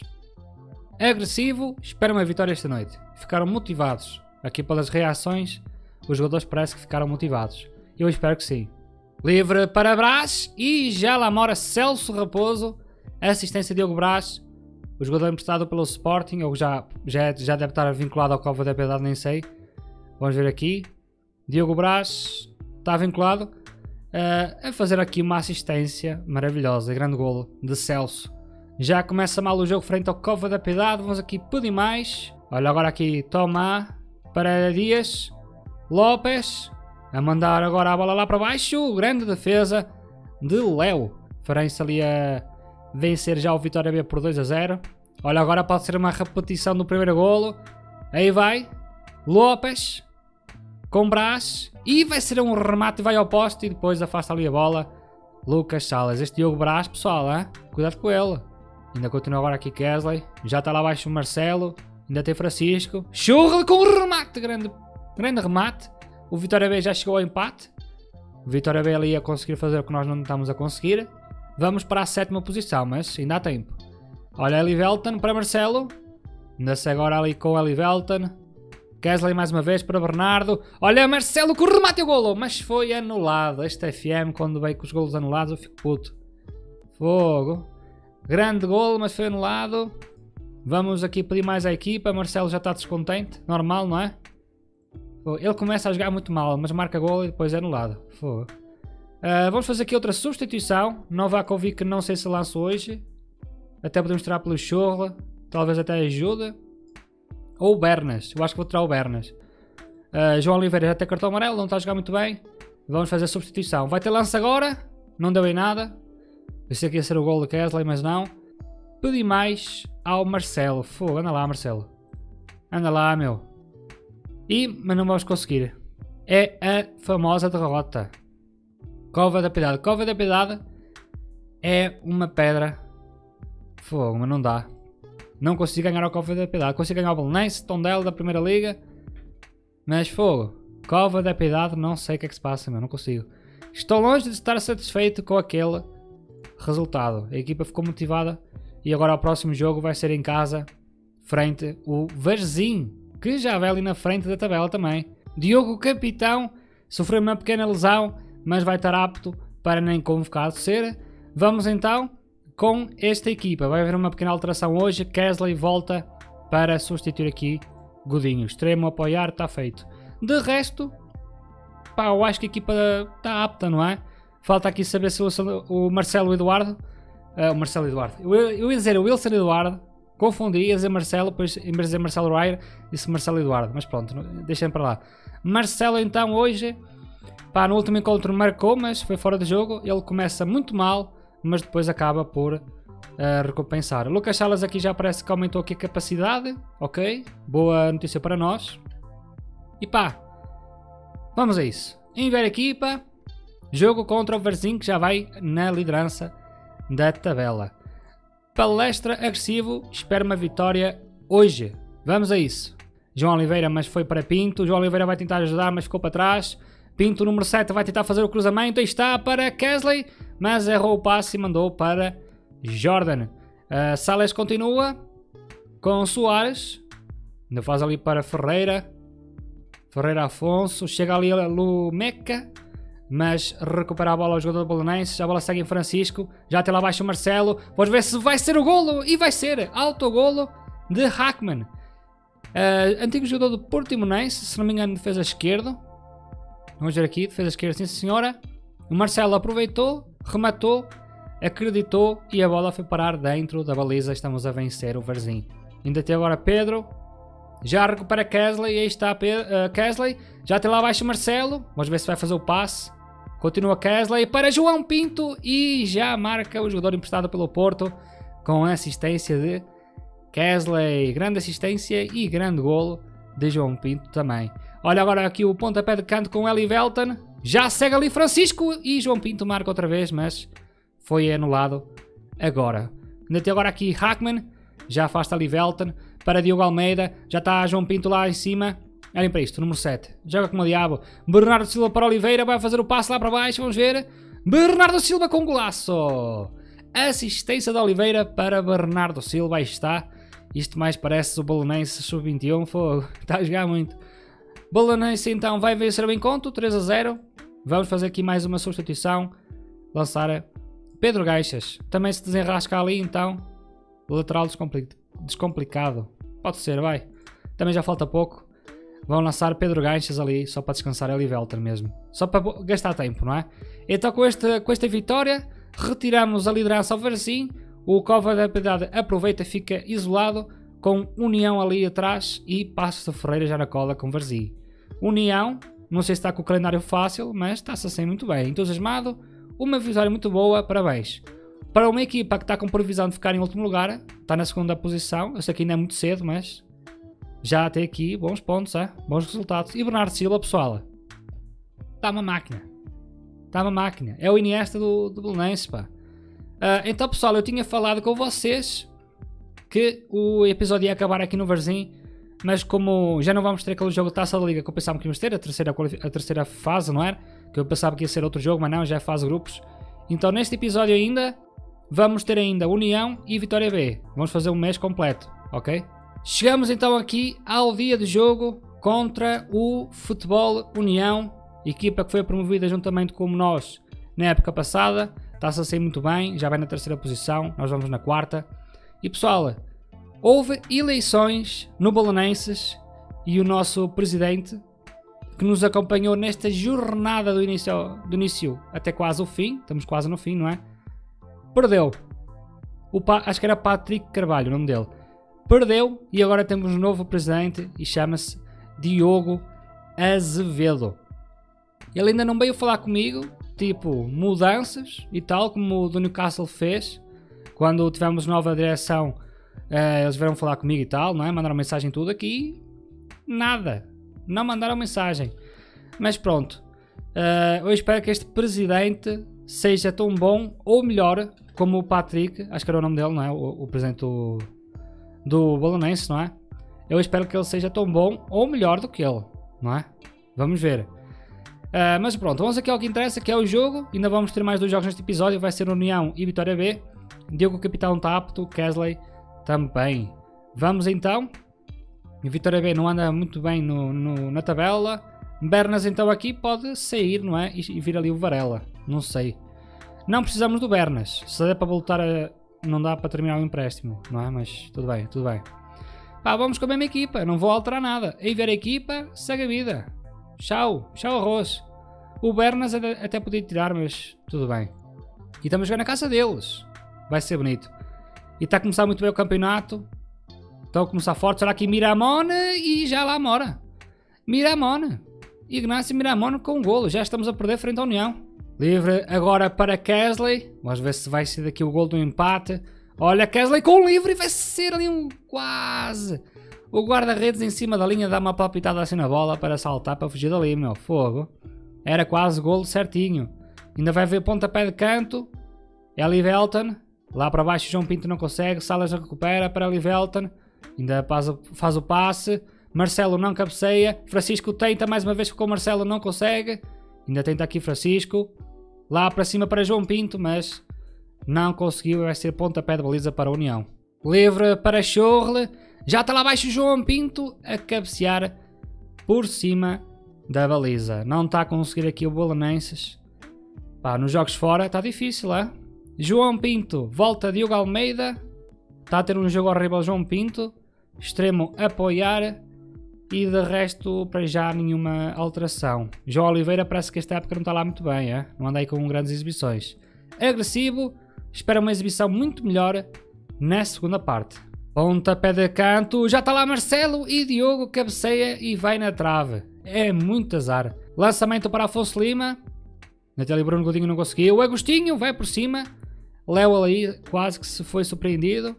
S1: Agressivo, espero uma vitória esta noite. Ficaram motivados. Aqui pelas reações, os jogadores parece que ficaram motivados. Eu espero que sim. Livre para Brás e já lá mora Celso Raposo. Assistência Diogo Brás. O jogador emprestado pelo Sporting, ou já, já, já deve estar vinculado ao Cova da Piedade, nem sei. Vamos ver aqui. Diogo Brás está vinculado uh, a fazer aqui uma assistência maravilhosa. Grande golo de Celso. Já começa mal o jogo frente ao Cova da Piedade. Vamos aqui pedir mais. Olha agora aqui Tomá para Dias. Lopes. A mandar agora a bola lá para baixo. Grande defesa de Léo. Farem-se ali a vencer já o Vitória B por dois a zero. Olha agora pode ser uma repetição do primeiro golo. Aí vai. Lopes. Com Brás. E vai ser um remate e vai ao poste. E depois afasta ali a bola. Lucas Salas. Este Diogo Brás, pessoal, hein? Cuidado com ele. Ainda continua agora aqui Kesley. Já está lá abaixo o Marcelo. Ainda tem Francisco. Churra com o remate. Grande, grande remate. O Vitória B já chegou ao empate. O Vitória B ali a conseguir fazer o que nós não estamos a conseguir. Vamos para a sétima posição, mas ainda há tempo. Olha Eli Velton para Marcelo. Ainda-se agora ali com Eli Velton. Kesley mais uma vez para Bernardo. Olha Marcelo com o remate e o golo. Mas foi anulado. Este F M quando veio com os golos anulados eu fico puto. Fogo. Grande golo, mas foi anulado. Vamos aqui pedir mais à equipa. Marcelo já está descontente. Normal, não é? Ele começa a jogar muito mal, mas marca golo e depois é anulado. Fogo. Uh, vamos fazer aqui outra substituição. Novakovic, não sei se lanço hoje. Até podemos tirar pelo Chorla. Talvez até ajude. Ou o Bernas. Eu acho que vou tirar o Bernas. Uh, João Oliveira já tem cartão amarelo. Não está a jogar muito bem. Vamos fazer a substituição. Vai ter lance agora. Não deu em nada. Pensei que ia ser o gol do Kesley, mas não. Pedi mais ao Marcelo. Fogo, anda lá, Marcelo. Anda lá, meu. E, mas não vamos conseguir. É a famosa derrota. Cova da Piedade. Cova da Piedade é uma pedra. Fogo, mas não dá. Não consigo ganhar a Cova da Piedade. Consigo ganhar o Belenense, Tondela da Primeira Liga. Mas fogo. Cova da Piedade, não sei o que é que se passa, meu. Não consigo. Estou longe de estar satisfeito com aquele resultado. A equipa ficou motivada. E agora o próximo jogo vai ser em casa. Frente o Varzim. Que já vai ali na frente da tabela também. Diogo, capitão, sofreu uma pequena lesão. Mas vai estar apto para nem convocado ser. Vamos então com esta equipa. Vai haver uma pequena alteração hoje. Kesley volta para substituir aqui Godinho. Extremo apoiar, está feito. De resto, pá, eu acho que a equipa está apta, não é? Falta aqui saber se o Marcelo Eduardo... Uh, o Marcelo Eduardo. Eu, eu ia dizer o Wilson Eduardo. Confundi, ia dizer Marcelo, depois em vez de dizer Marcelo Ryer, disse Marcelo Eduardo. Mas pronto, deixem para lá. Marcelo então hoje... Pá, no último encontro marcou, mas foi fora de jogo. Ele começa muito mal, mas depois acaba por uh, recompensar. Lucas Salas aqui já parece que aumentou aqui a capacidade. Ok, boa notícia para nós. E pá, vamos a isso. Enviar equipa. Jogo contra o Varzim, que já vai na liderança da tabela. Palestra agressivo. Espero uma vitória hoje. Vamos a isso. João Oliveira, mas foi para Pinto. João Oliveira vai tentar ajudar, mas ficou para trás. Pinto, número sete, vai tentar fazer o cruzamento. Aí está para Kesley, mas errou o passe e mandou para Jordan. Uh, Sales continua com Soares. Ainda faz ali para Ferreira. Ferreira Afonso. Chega ali a Lumeca, mas recupera a bola ao jogador do Belenenses. A bola segue em Francisco. Já tem lá abaixo o Marcelo. Vamos ver se vai ser o golo. E vai ser. Autogolo de Hackman. Uh, antigo jogador do Portimonense. Se não me engano, defesa esquerda. Vamos ver aqui, defesa esquerda, sim senhora. O Marcelo aproveitou, rematou, acreditou e a bola foi parar dentro da baliza. Estamos a vencer o Varzim. Ainda tem agora Pedro. Já recupera Kesley. Aí está uh, Kesley. Já tem lá abaixo o Marcelo. Vamos ver se vai fazer o passe. Continua Kesley para João Pinto. E já marca o jogador emprestado pelo Porto com a assistência de Kesley. Grande assistência e grande golo de João Pinto também. Olha agora aqui o pontapé de canto com Eli Velton. Já segue ali Francisco e João Pinto marca outra vez, mas foi anulado agora. Ainda tem agora aqui Hackman. Já afasta ali Velton para Diogo Almeida. Já está João Pinto lá em cima. Olhem para isto, número sete. Joga como o diabo. Bernardo Silva para Oliveira. Vai fazer o passe lá para baixo. Vamos ver. Bernardo Silva com golaço. Assistência de Oliveira para Bernardo Silva. Aí está. Isto mais parece o Belenense sub vinte e um. Fogo. Está a jogar muito. Belenense então vai vencer o encontro, três a zero. Vamos fazer aqui mais uma substituição. Lançar Pedro Gaixas. Também se desenrasca ali então. Lateral descompli descomplicado. Pode ser, vai. Também já falta pouco. Vão lançar Pedro Gaixas ali, só para descansar ali Velter mesmo. Só para gastar tempo, não é? Então com esta, com esta vitória, retiramos a liderança ao Varzim. O Cova da Piedade aproveita, fica isolado, com União ali atrás e Passos de Ferreira já na cola com Varzim. União, não sei se está com o calendário fácil, mas está-se assim muito bem. Entusiasmado, uma vitória muito boa, parabéns. Para uma equipa que está com previsão de ficar em último lugar, está na segunda posição, eu sei que ainda é muito cedo, mas já tem aqui bons pontos, é? Bons resultados. E Bernardo Silva, pessoal, está uma máquina. Está uma máquina. É o Iniesta do, do Belenenses, pá. Uh, então, pessoal, eu tinha falado com vocês que o episódio ia acabar aqui no Varzim, mas como já não vamos ter aquele jogo de Taça da Liga que eu pensava que íamos ter, a terceira, a terceira fase, não era? Que eu pensava que ia ser outro jogo, mas não, já é fase grupos. Então, neste episódio ainda, vamos ter ainda União e Vitória B. Vamos fazer um mês completo, ok? Chegamos então aqui ao dia de jogo contra o Futebol União, equipa que foi promovida juntamente como nós na época passada. Está-se a sair muito bem, já vai na terceira posição, nós vamos na quarta. E pessoal, houve eleições no Belenenses e o nosso presidente que nos acompanhou nesta jornada do início, do início até quase o fim. Estamos quase no fim, não é? Perdeu. O pa, acho que era Patrick Carvalho o nome dele. Perdeu e agora temos um novo presidente e chama-se Diogo Azevedo. Ele ainda não veio falar comigo, tipo mudanças e tal, como o do Newcastle fez. Quando tivemos nova direção, uh, eles vieram falar comigo e tal, não é? Mandaram mensagem tudo aqui. Nada. Não mandaram mensagem. Mas pronto. Uh, eu espero que este presidente seja tão bom ou melhor como o Patrick, acho que era o nome dele, não é? O, o presidente do, do Belenenses, não é? Eu espero que ele seja tão bom ou melhor do que ele, não é? Vamos ver. Uh, mas pronto, vamos aqui ao que interessa, que é o jogo. Ainda vamos ter mais dois jogos neste episódio. Vai ser União e Vitória B. Diogo Capitão está apto, Kesley também. Vamos então. Vitória B não anda muito bem no, no, na tabela. Bernas então aqui pode sair, não é? E, e vir ali o Varela. Não sei. Não precisamos do Bernas. Se der para voltar a... Não dá para terminar o empréstimo, não é? Mas tudo bem, tudo bem. Pá, vamos com a mesma equipa. Não vou alterar nada. Aí ver a equipa, segue a vida. Tchau. Tchau arroz. O Bernas até podia tirar, mas tudo bem. E estamos a jogar na casa deles. Vai ser bonito. E está a começar muito bem o campeonato. Estão a começar forte. Será aqui Miramone e já lá mora. Miramone. Ignácio Miramone com um golo. Já estamos a perder frente à União. Livre agora para Kesley. Vamos ver se vai ser daqui o golo do empate. Olha, Kesley com o livre. Vai ser ali um quase. O guarda-redes em cima da linha dá uma palpitada assim na bola para saltar, para fugir dali, meu. Fogo. Era quase golo certinho. Ainda vai ver pontapé de canto. Eli Velton. Lá para baixo João Pinto não consegue. Salas recupera para Eli Velton. Ainda faz o, faz o passe. Marcelo não cabeceia. Francisco tenta mais uma vez com o Marcelo, não consegue. Ainda tenta aqui Francisco. Lá para cima para João Pinto, mas não conseguiu. Vai ser pontapé de baliza para a União. Livre para Chorle. Já está lá abaixo João Pinto a cabecear por cima da baliza. Não está a conseguir aqui o Belenenses. Pá, nos jogos fora está difícil, é? João Pinto, volta Diogo Almeida. Está a ter um jogo horrível João Pinto. Extremo apoiar. E de resto, para já, nenhuma alteração. João Oliveira parece que esta época não está lá muito bem, é? Não anda aí com grandes exibições. Agressivo. Espera uma exibição muito melhor na segunda parte. Pontapé de canto. Já está lá Marcelo e Diogo cabeceia e vai na trave. É muito azar. Lançamento para Afonso Lima. Natália Bruno Godinho não conseguiu. O Agostinho vai por cima. Léo ali quase que se foi surpreendido.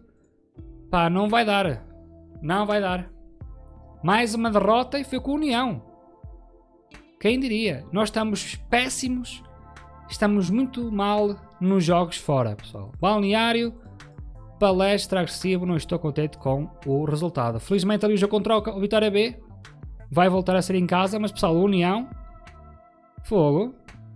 S1: Pá, não vai dar. Não vai dar. Mais uma derrota e foi com a União. Quem diria? Nós estamos péssimos. Estamos muito mal nos jogos fora, pessoal. Balneário, palestra agressivo. Não estou contente com o resultado. Felizmente ali o jogo contra o Vitória B vai voltar a ser em casa. Mas pessoal, a União, fogo.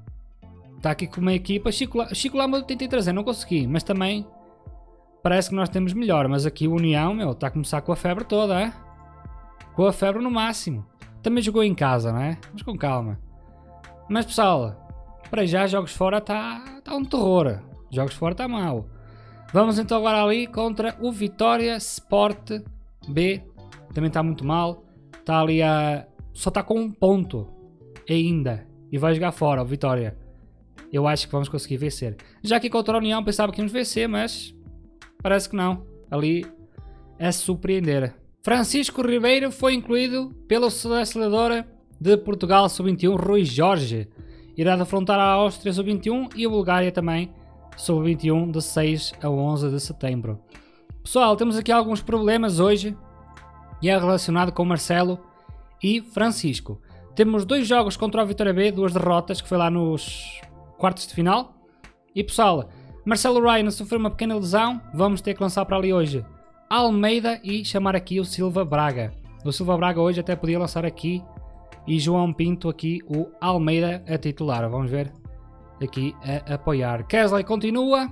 S1: Está aqui com uma equipa. Chico, Chico Lama tentei trazer, não consegui. Mas também parece que nós temos melhor. Mas aqui o União, meu, está a começar com a febre toda, é? Com a febre no máximo. Também jogou em casa, não é? Mas com calma. Mas pessoal, para já jogos fora está tá um terror. Jogos fora está mal. Vamos então agora ali contra o Vitória Sport B. Também está muito mal. Está ali a... Só está com um ponto ainda. E vai jogar fora o Vitória. Eu acho que vamos conseguir vencer. Já aqui contra a União pensava que íamos vencer, mas parece que não. Ali é surpreender. Francisco Ribeiro foi incluído pelo selecionador de Portugal sub vinte e um, Rui Jorge. Irá defrontar a Áustria sub vinte e um e a Bulgária também sub vinte e um de seis a onze de setembro. Pessoal, temos aqui alguns problemas hoje e é relacionado com Marcelo e Francisco. Temos dois jogos contra o Vitória B, duas derrotas, que foi lá nos quartos de final. E pessoal, Marcelo Ryan sofreu uma pequena lesão, vamos ter que lançar para ali hoje Almeida e chamar aqui o Silva Braga. O Silva Braga hoje até podia lançar aqui e João Pinto aqui o Almeida a titular. Vamos ver aqui a apoiar. Kesley continua.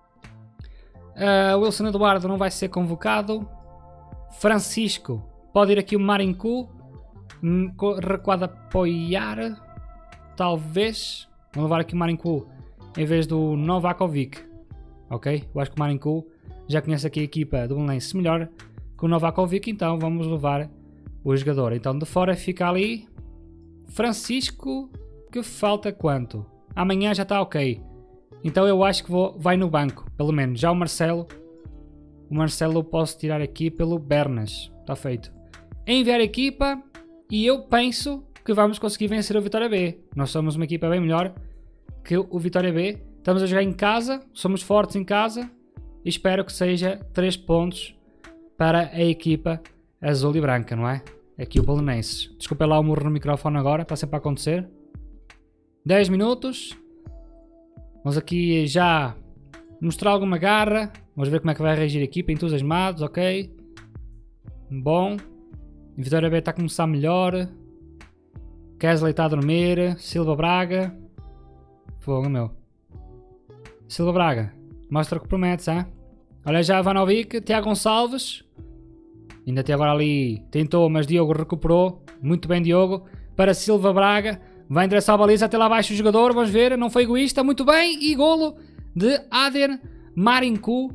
S1: Uh, Wilson Eduardo não vai ser convocado. Francisco pode ir aqui o Marincu. Recuado a apoiar. Talvez. Vamos levar aqui o Marincu em vez do Novakovic. Ok? Eu acho que o Marincu já conhece aqui a equipa do Belenenses melhor que o Novakovic, então vamos levar o jogador. Então de fora fica ali Francisco, que falta quanto? Amanhã já está ok. Então eu acho que vou, vai no banco, pelo menos. Já o Marcelo, o Marcelo eu posso tirar aqui pelo Bernas. Está feito. Enviar equipa e eu penso que vamos conseguir vencer o Vitória B. Nós somos uma equipa bem melhor que o Vitória B. Estamos a jogar em casa, somos fortes em casa e espero que seja três pontos para a equipa azul e branca, não é? Aqui o Belenenses. Desculpa lá o murro no microfone agora, está sempre a acontecer. dez minutos. Vamos aqui já mostrar alguma garra. Vamos ver como é que vai reagir a equipa. Entusiasmados, ok. Bom. Vitória B está a começar melhor. Kesley está a dormir. Silva Braga. Fogo, meu. Silva Braga. Mostra o que prometes, hein? Olha já Ivanovic. Tiago Gonçalves. Ainda até agora ali tentou, mas Diogo recuperou. Muito bem, Diogo. Para Silva Braga. Vai endereçar a baliza até lá abaixo o jogador. Vamos ver. Não foi egoísta. Muito bem. E golo de Ader Marinku.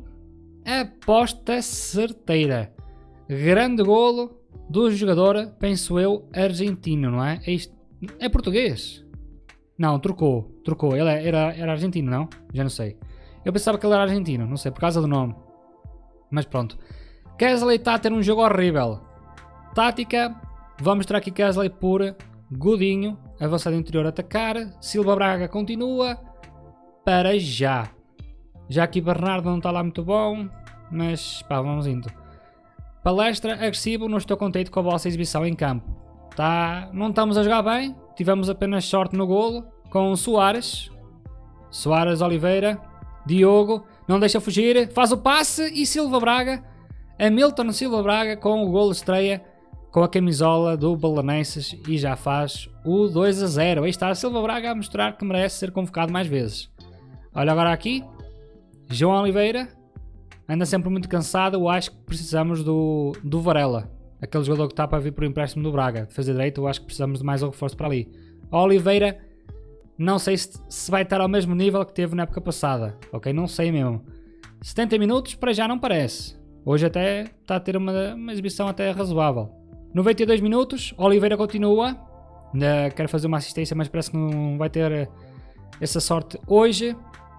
S1: Aposta certeira. Grande golo do jogador, penso eu, argentino, não é? É, isto... é português? Não, trocou. Trocou. Ele era, era argentino, não? Já não sei. Eu pensava que ele era argentino. Não sei, por causa do nome. Mas pronto. Kesley está a ter um jogo horrível. Tática. Vamos mostrar aqui Kesley por Godinho. Avançado interior atacar. Silva Braga continua. Para já. Já aqui Bernardo não está lá muito bom. Mas pá, vamos indo. Palestra agressivo. Não estou contente com a vossa exibição em campo. Tá... Não estamos a jogar bem. Tivemos apenas sorte no golo. Com Soares. Soares Oliveira. Diogo. Não deixa fugir. Faz o passe. E Silva Braga. Hamilton Silva Braga com o golo estreia. Com a camisola do Belenenses. E já faz o dois a zero. Aí está Silva Braga a mostrar que merece ser convocado mais vezes. Olha agora aqui. João Oliveira. Anda sempre muito cansado. Eu acho que precisamos do, do Varela. Aquele jogador que está para vir por empréstimo do Braga. De fazer direito, eu acho que precisamos de mais um reforço para ali. Oliveira, não sei se, se vai estar ao mesmo nível que teve na época passada. Ok, não sei mesmo. setenta minutos, para já não parece. Hoje até está a ter uma, uma exibição até razoável. noventa e dois minutos, Oliveira continua. Ainda quer fazer uma assistência, mas parece que não vai ter essa sorte hoje.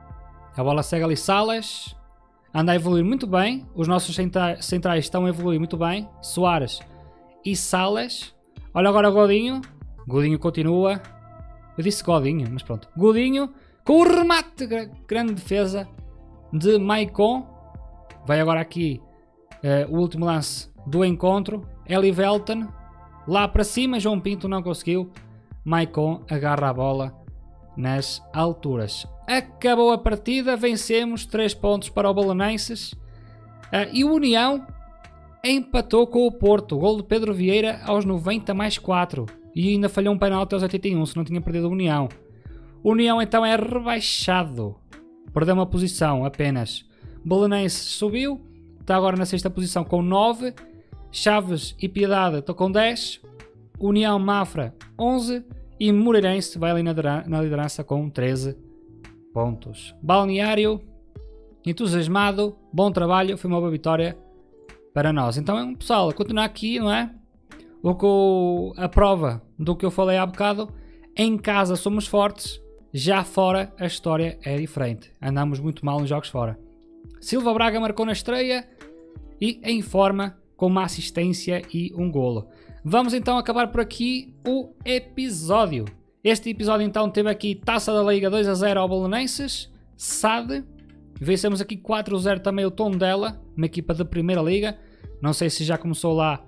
S1: A bola segue ali Salas. Anda a evoluir muito bem. Os nossos centrais estão a evoluir muito bem. Soares e Salas. Olha agora o Godinho. Godinho continua. Eu disse Godinho, mas pronto. Godinho com o remate. Grande defesa de Maicon. Vai agora aqui uh, o último lance do encontro. Eli Velton. Lá para cima. João Pinto não conseguiu. Maicon agarra a bola nas alturas. Acabou a partida, vencemos, três pontos para o Belenenses. Uh, e o União empatou com o Porto. Gol de Pedro Vieira aos noventa mais quatro. E ainda falhou um penalti aos oitenta e um, se não tinha perdido o União. O União então é rebaixado. Perdeu uma posição apenas. Belenenses subiu. Está agora na sexta posição com nove. Chaves e Piedade estão com dez. União Mafra onze. E Moreirense vai ali na, na liderança com treze pontos. Balneário, entusiasmado, bom trabalho, foi uma boa vitória para nós. Então, pessoal, a continuar aqui, não é? O que eu, a prova do que eu falei há bocado, em casa somos fortes, já fora a história é diferente. Andamos muito mal nos jogos fora. Silva Braga marcou na estreia e em forma com uma assistência e um golo. Vamos então acabar por aqui o episódio. Este episódio então teve aqui Taça da Liga dois a zero ao Belenenses, S A D. Vencemos aqui quatro a zero também o Tondela, uma equipa da Primeira Liga. Não sei se já começou lá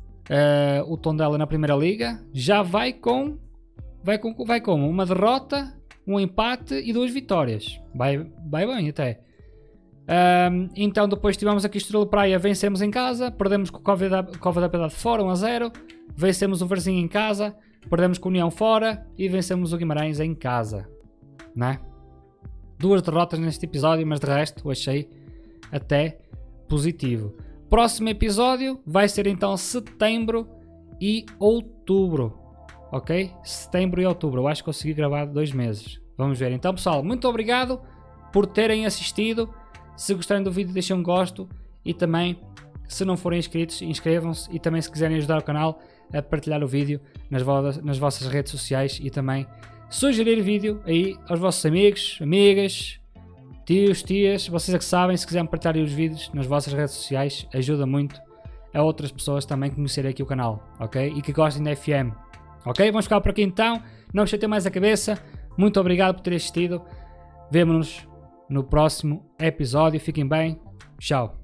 S1: uh, o Tondela na Primeira Liga. Já vai com, vai com... Vai com uma derrota, um empate e duas vitórias. Vai, vai bem até. Um, então depois tivemos aqui Estrela Praia, vencemos em casa, perdemos com o Cova da, Cova da Piedade fora um a zero, vencemos o Varzim em casa, perdemos com o União fora e vencemos o Guimarães em casa, né? Duas derrotas neste episódio, mas de resto eu achei até positivo. Próximo episódio vai ser então setembro e outubro, ok? Setembro e outubro, eu acho que consegui gravar dois meses, vamos ver. Então pessoal, muito obrigado por terem assistido. Se gostarem do vídeo, deixem um gosto e também, se não forem inscritos, inscrevam-se e também se quiserem ajudar o canal, a partilhar o vídeo nas, vo nas vossas redes sociais e também sugerir vídeo aí aos vossos amigos, amigas, tios, tias, vocês é que sabem. Se quiserem partilhar os vídeos nas vossas redes sociais, ajuda muito a outras pessoas também conhecerem aqui o canal, ok? E que gostem da F M, ok? Vamos ficar por aqui então, não me chatei mais a cabeça, muito obrigado por terem assistido, vemo-nos no próximo episódio, fiquem bem, tchau!